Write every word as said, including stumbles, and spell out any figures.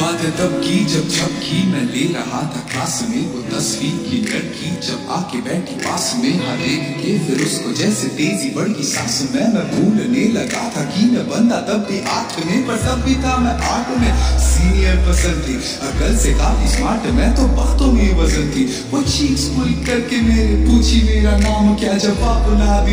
बात तब की जब झपकी मैं ले रहा था क्लास में वो दसवीं की लड़की जब आके बैठी पास में। हाँ देख के फिर उसको जैसे तेजी बढ़ गई सांस में। मैं भूलने लगा था कि मैं बंदा तब भी आठ में, पर तब भी था मैं आठ में। सीनियर पसंद थी अकल से काफी स्मार्ट, मैं तो बातों में वजन थी। वो चीक्स पुल करके मेरे पूछी मेरा नाम क्या, जवाब ना दी।